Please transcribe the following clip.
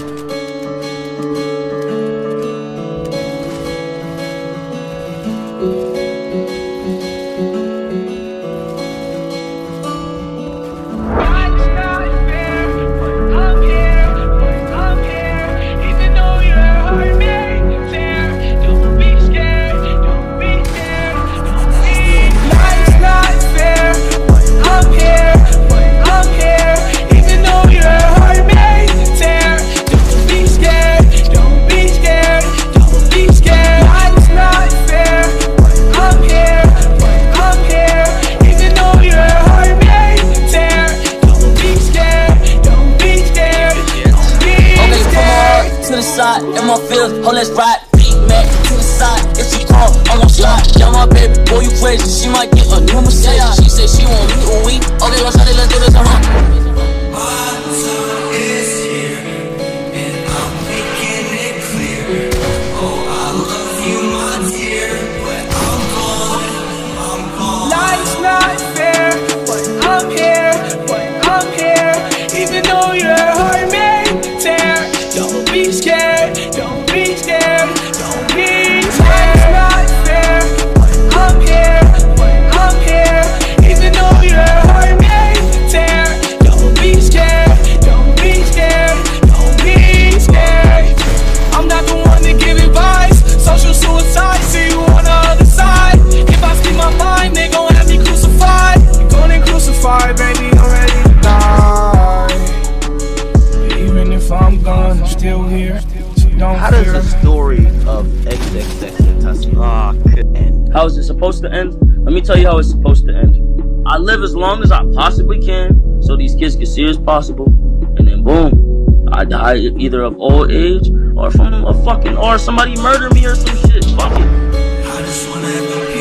In my field, oh let's ride. Big Mac to the side. If she call, I'm gon' slide. Yeah, my baby, boy you crazy. She might get a new Mercedes. She said she want me a week. Okay, let's do this. My time is here, and I'm making it clear. Oh, I love you, my dear, but I'm gone. Life's not fair, but I'm here, even though your heart may tear. Don't be scared, don't be scared, don't be scared. Life's not fair, but I'm here, even though your heart may tear. Don't be scared, don't be scared, don't be scared. I'm not the one to give advice. Social suicide, see you on the other side. If I speak my mind, they gon' have me crucified. You're gonna crucify, baby, I'm ready to die. Even if I'm gone, I'm still here, so don't How fear. does the story of XXXTentacion end? How is it supposed to end? Let me tell you how it's supposed to end. I live as long as I possibly can, so these kids can see as possible, and then boom, I die either of old age or from a fucking, or somebody murder me or some shit. Fuck it. I just wanna